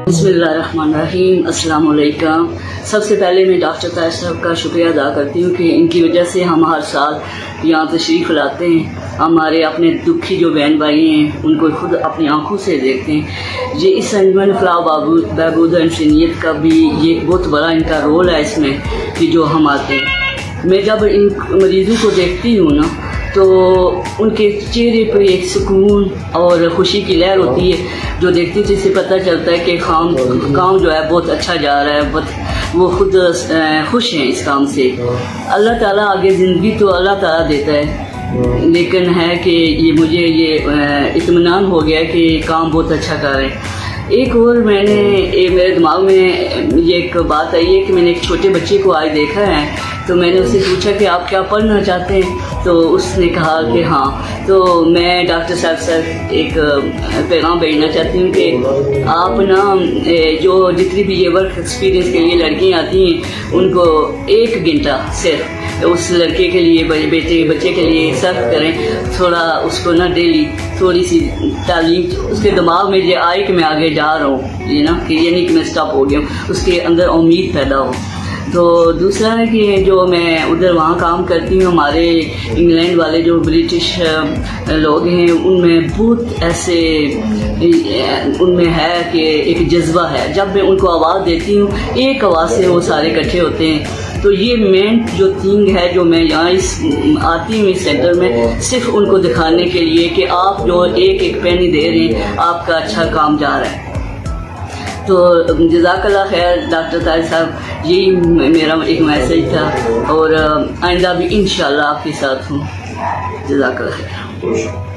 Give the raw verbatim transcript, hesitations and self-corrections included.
بسم اللہ الرحمن الرحیم، السلام علیکم۔ سب سے پہلے میں ڈاکٹر طاہر صاحب کا شکریہ ادا کرتی ہوں کہ ان کی وجہ سے ہم ہر سال یہاں تشریف لاتے ہیں، ہمارے اپنے دکھی جو بہن بھائی ہیں ان کو خود اپنی آنکھوں سے دیکھتے ہیں۔ یہ اس انجمن فلاح بہبود انسانیت کا بھی یہ بہت بڑا ان کا رول ہے اس میں کہ جو ہم آتے ہیں۔ میں جب ان مریضوں کو دیکھتی ہوں نا تو ان کے چہرے پر ایک سکون اور خوشی کی لہر ہوتی ہے جو دیکھتی تھی، سے پتہ چلتا ہے کہ کام کام جو ہے بہت اچھا جا رہا ہے، بہت وہ خود خوش ہیں اس کام سے۔ اللہ تعالیٰ آگے زندگی تو اللہ تعالیٰ دیتا ہے، لیکن ہے کہ یہ مجھے یہ اطمینان ہو گیا کہ کام بہت اچھا کر رہے ہیں۔ ایک اور میں نے میرے دماغ میں یہ ایک بات آئی ہے کہ میں نے ایک چھوٹے بچے کو آج دیکھا ہے، تو میں نے اس سے پوچھا کہ آپ کیا پڑھنا چاہتے ہیں، تو اس نے کہا کہ ہاں۔ تو میں ڈاکٹر صاحب سے ایک پیغام بھیجنا چاہتی ہوں کہ آپ نا جو جتنی بھی یہ ورک ایکسپیرئنس کے لیے لڑکیاں آتی ہیں ان کو ایک گھنٹہ صرف اس لڑکے کے لیے بیٹے بچے کے لیے صرف کریں، تھوڑا اس کو نا ڈیلی تھوڑی سی تعلیم اس کے دماغ میں یہ آئے کہ میں آگے جا رہا ہوں، یہ نا کہ یہ نہیں کہ میں اسٹاپ ہو گیا ہوں، اس کے اندر امید پیدا ہو۔ تو دوسرا ہے کہ جو میں ادھر وہاں کام کرتی ہوں، ہمارے انگلینڈ والے جو برٹش لوگ ہیں ان میں بہت ایسے ان میں ہے کہ ایک جذبہ ہے، جب میں ان کو آواز دیتی ہوں ایک آواز سے وہ سارے اکٹھے ہوتے ہیں۔ تو یہ مین جو تھنگ ہے جو میں یہاں اس آتی ہوں اس سینٹر میں صرف ان کو دکھانے کے لیے کہ آپ جو ایک ایک پینی دے رہے ہیں آپ کا اچھا کام جا رہا ہے۔ تو جزاک اللہ خیر ڈاکٹر طاہر صاحب، یہی میرا ایک میسج تھا، اور آئندہ بھی انشاءاللہ آپ کے ساتھ ہوں۔ جزاک اللہ خیر۔